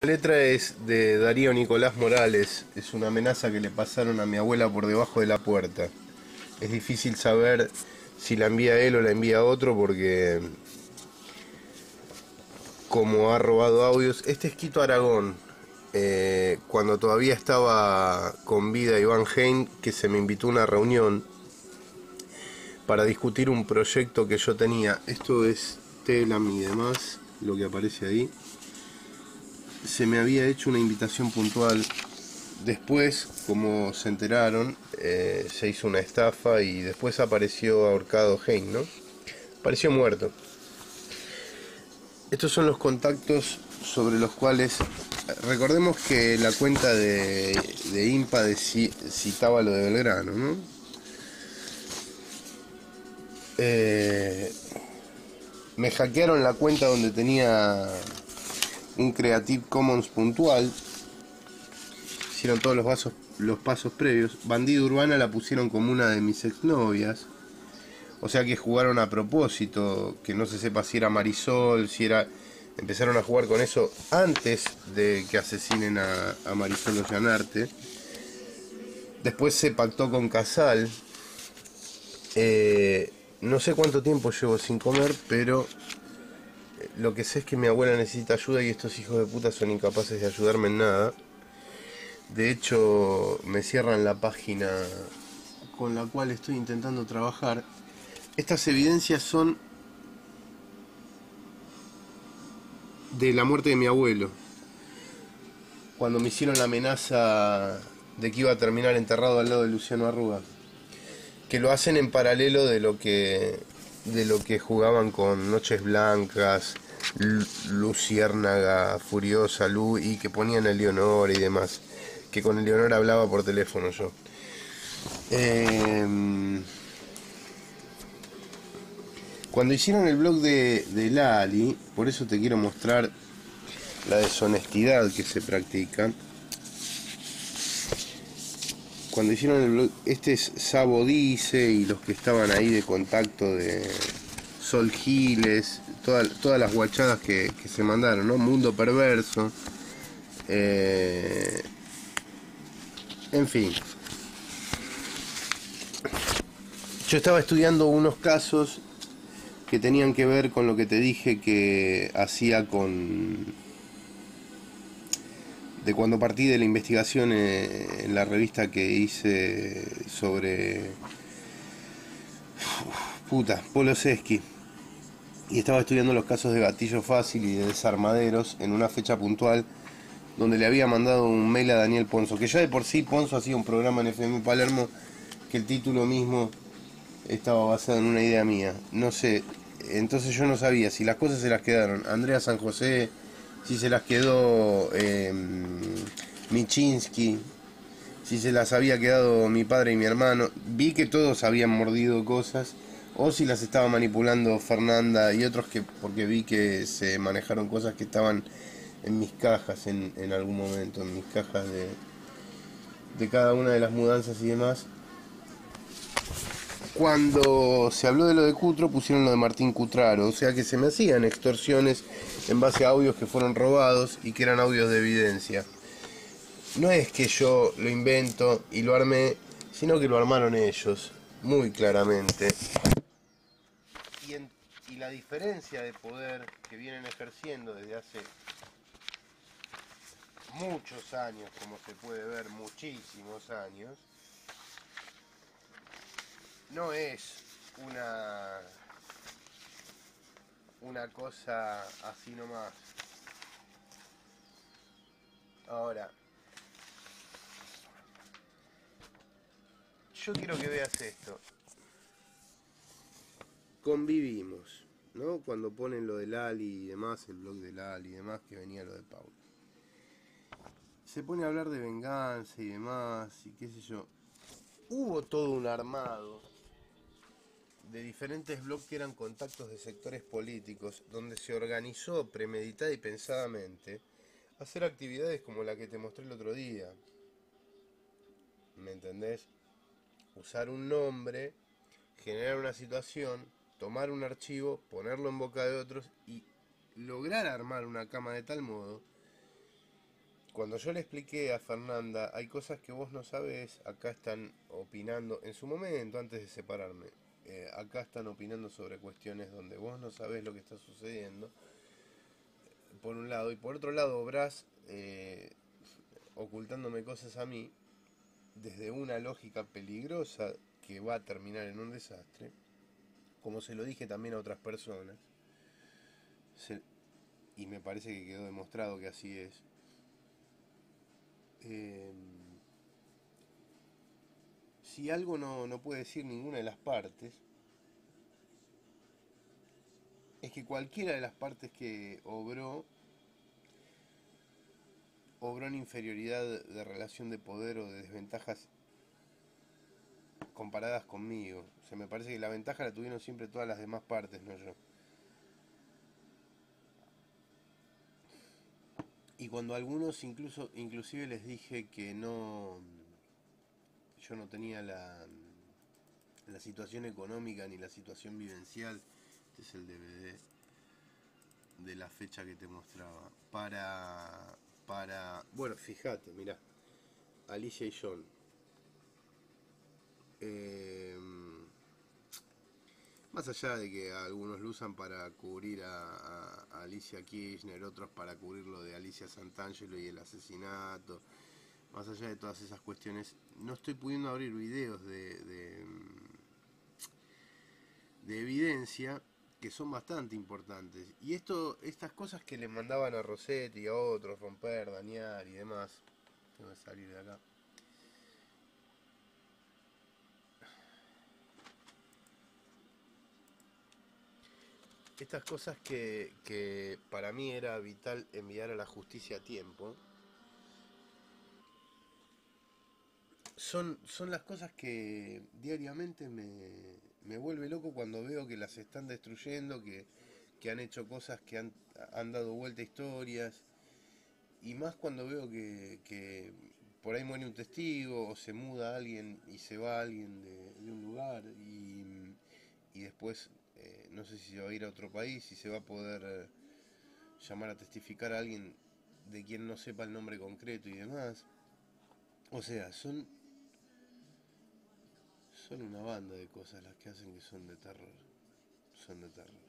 La letra es de Darío Nicolás Morales, es una amenaza que le pasaron a mi abuela por debajo de la puerta. Es difícil saber si la envía él o la envía otro porque como ha robado audios, este es Quito Aragón, cuando todavía estaba con vida Iván Hein, que se me invitó a una reunión para discutir un proyecto que yo tenía. Esto es Telam y demás, lo que aparece ahí. Se me había hecho una invitación puntual. Después, como se enteraron, se hizo una estafa y después apareció ahorcado Hein, ¿no? Apareció muerto. Estos son los contactos sobre los cuales... Recordemos que la cuenta de IMPA citaba lo de Belgrano, ¿no? Me hackearon la cuenta donde tenía un Creative Commons puntual. Hicieron todos los pasos previos. Bandida Urbana la pusieron como una de mis exnovias. O sea que jugaron a propósito, que no se sepa si era Marisol, si era... Empezaron a jugar con eso antes de que asesinen a Marisol Ollanarte. Después se pactó con Casal. No sé cuánto tiempo llevo sin comer, pero lo que sé es que mi abuela necesita ayuda y estos hijos de puta son incapaces de ayudarme en nada. De hecho, me cierran la página con la cual estoy intentando trabajar. Estas evidencias son de la muerte de mi abuelo, cuando me hicieron la amenaza de que iba a terminar enterrado al lado de Luciano Arruga, que lo hacen en paralelo de lo que jugaban con Noches Blancas, Luciérnaga Furiosa, Lu, y que ponían a Leonor y demás, que con Leonor hablaba por teléfono yo. Cuando hicieron el blog de Lali, por eso te quiero mostrar la deshonestidad que se practica. Cuando hicieron el blog, este es Sabo Dice y los que estaban ahí de contacto de Sol Giles, todas las guachadas que se mandaron, ¿no? Mundo Perverso. En fin. Yo estaba estudiando unos casos que tenían que ver con lo que te dije que hacía de cuando partí de la investigación en la revista que hice sobre Poloseski, y estaba estudiando los casos de gatillo fácil y de desarmaderos en una fecha puntual donde le había mandado un mail a Daniel Ponzo, que ya de por sí Ponzo hacía un programa en FM Palermo que el título mismo estaba basado en una idea mía. No sé, entonces yo no sabía si las cosas se las quedaron Andrea San José, si se las quedó Michinsky, si se las había quedado mi padre y mi hermano. Vi que todos habían mordido cosas, o si las estaba manipulando Fernanda y otros, que porque vi que se manejaron cosas que estaban en mis cajas en algún momento, en mis cajas de cada una de las mudanzas y demás. Cuando se habló de lo de Cutro, pusieron lo de Martín Cutraro, o sea que se me hacían extorsiones en base a audios que fueron robados y que eran audios de evidencia. No es que yo lo invento y lo armé, sino que lo armaron ellos, muy claramente. Y la diferencia de poder que vienen ejerciendo desde hace muchos años, como se puede ver, muchísimos años, no es una cosa así nomás. Ahora, yo quiero que veas esto. Convivimos, ¿no? Cuando ponen lo de Lali y demás, el blog de Lali y demás, que venía lo de Paula. Se pone a hablar de venganza y demás, y qué sé yo. Hubo todo un armado de diferentes blogs que eran contactos de sectores políticos, donde se organizó premeditada y pensadamente hacer actividades como la que te mostré el otro día. ¿Me entendés? Usar un nombre, generar una situación, tomar un archivo, ponerlo en boca de otros y lograr armar una cama de tal modo cuando yo le expliqué a Fernanda, hay cosas que vos no sabés, acá están opinando, en su momento, antes de separarme, acá están opinando sobre cuestiones donde vos no sabés lo que está sucediendo, por un lado, y por otro lado, Brás ocultándome cosas a mí, desde una lógica peligrosa que va a terminar en un desastre, como se lo dije también a otras personas, se- y me parece que quedó demostrado que así es. eh, si algo no puede decir ninguna de las partes, es que cualquiera de las partes que obró en inferioridad de relación de poder o de desventajas comparadas conmigo. O sea, me parece que la ventaja la tuvieron siempre todas las demás partes, no yo. Y cuando a algunos inclusive les dije que no, yo no tenía la situación económica ni la situación vivencial, este es el DVD de la fecha que te mostraba, bueno, fíjate, mirá, Alicia y John. Eh, Más allá de que algunos lo usan para cubrir a Alicia Kirchner, otros para cubrir lo de Alicia Santangelo y el asesinato, más allá de todas esas cuestiones, no estoy pudiendo abrir videos de evidencia que son bastante importantes. Y estas cosas que le mandaban a Rossetti y a otros, romper, dañar y demás, tengo que salir de acá. Estas cosas que para mí era vital enviar a la justicia a tiempo, son las cosas que diariamente me vuelve loco cuando veo que las están destruyendo, que han hecho cosas que han dado vuelta a historias, y más cuando veo que por ahí muere un testigo o se muda alguien y se va alguien de un lugar y después no sé si se va a ir a otro país, si se va a poder llamar a testificar a alguien de quien no sepa el nombre concreto y demás. O sea, son una banda de cosas las que hacen que son de terror. Son de terror.